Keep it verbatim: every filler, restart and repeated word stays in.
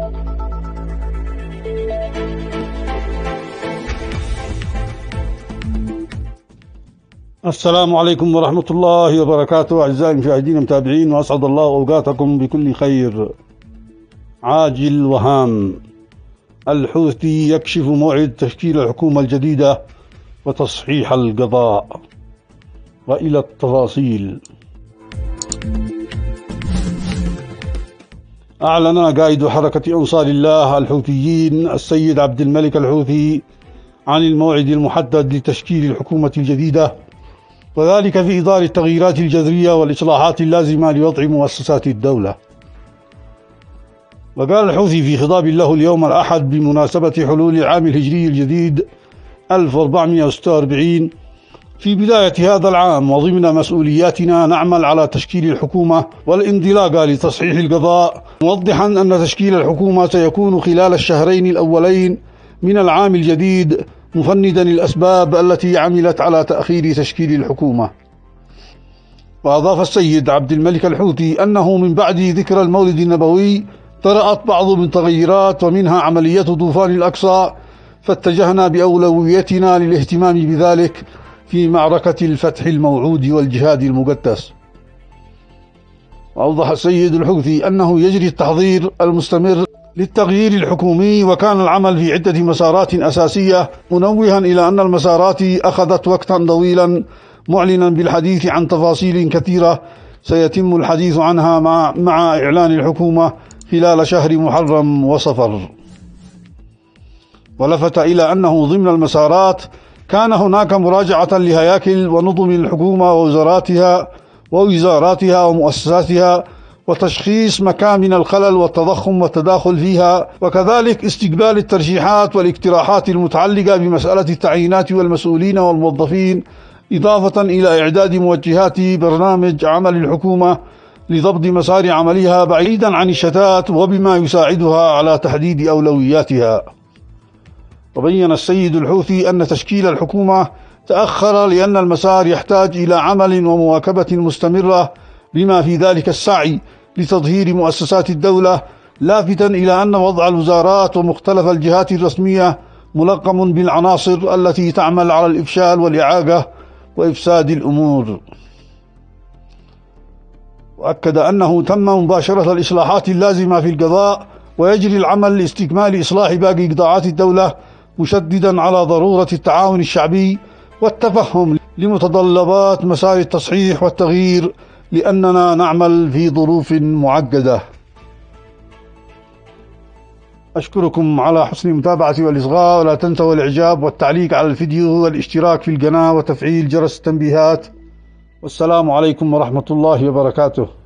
السلام عليكم ورحمة الله وبركاته. أعزائي المشاهدين المتابعين، وأسعد الله أوقاتكم بكل خير. عاجل وهام: الحوثي يكشف موعد تشكيل الحكومة الجديدة وتصحيح القضاء. وإلى التفاصيل. أعلن قائد حركة أنصار الله الحوثيين السيد عبد الملك الحوثي عن الموعد المحدد لتشكيل الحكومة الجديدة، وذلك في إطار التغييرات الجذرية والإصلاحات اللازمة لوضع مؤسسات الدولة. وقال الحوثي في خطاب له اليوم الأحد بمناسبة حلول العام الهجري الجديد ألف وأربعمائة وستة وأربعين: في بداية هذا العام وضمن مسؤولياتنا نعمل على تشكيل الحكومة والانطلاق لتصحيح القضاء، موضحا أن تشكيل الحكومة سيكون خلال الشهرين الأولين من العام الجديد، مفندا الأسباب التي عملت على تأخير تشكيل الحكومة. وأضاف السيد عبد الملك الحوثي أنه من بعد ذكرى المولد النبوي طرأت بعض من تغيرات، ومنها عملية طوفان الأقصى، فاتجهنا بأولويتنا للاهتمام بذلك في معركة الفتح الموعود والجهاد المقدس. وأوضح السيد الحوثي أنه يجري التحضير المستمر للتغيير الحكومي، وكان العمل في عدة مسارات أساسية، منوها إلى أن المسارات أخذت وقتا طويلا، معلنا بالحديث عن تفاصيل كثيرة سيتم الحديث عنها مع, مع إعلان الحكومة خلال شهر محرم وصفر. ولفت إلى أنه ضمن المسارات كان هناك مراجعة لهياكل ونظم الحكومة ووزاراتها ووزاراتها ومؤسساتها، وتشخيص مكامن الخلل والتضخم والتداخل فيها، وكذلك استقبال الترشيحات والاقتراحات المتعلقة بمسألة التعيينات والمسؤولين والموظفين، إضافة إلى إعداد موجهات برنامج عمل الحكومة لضبط مسار عملها بعيدا عن الشتات، وبما يساعدها على تحديد أولوياتها. وبين السيد الحوثي أن تشكيل الحكومة تأخر لأن المسار يحتاج إلى عمل ومواكبة مستمرة، بما في ذلك السعي لتطهير مؤسسات الدولة، لافتا إلى أن وضع الوزارات ومختلف الجهات الرسمية ملقم بالعناصر التي تعمل على الإفشال والإعاقة وإفساد الأمور. وأكد أنه تم مباشرة الإصلاحات اللازمة في القضاء، ويجري العمل لاستكمال إصلاح باقي قطاعات الدولة، مشددا على ضرورة التعاون الشعبي والتفهم لمتطلبات مسار التصحيح والتغيير، لأننا نعمل في ظروف معقدة. أشكركم على حسن المتابعة والإصغاء، ولا تنسوا الإعجاب والتعليق على الفيديو والاشتراك في القناة وتفعيل جرس التنبيهات. والسلام عليكم ورحمة الله وبركاته.